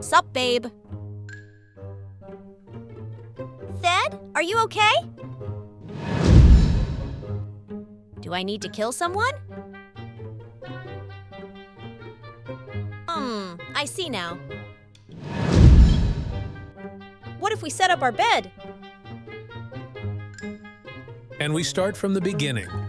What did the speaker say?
Sup, babe? Thad, are you okay? Do I need to kill someone? I see now. What if we set up our bed? And we start from the beginning.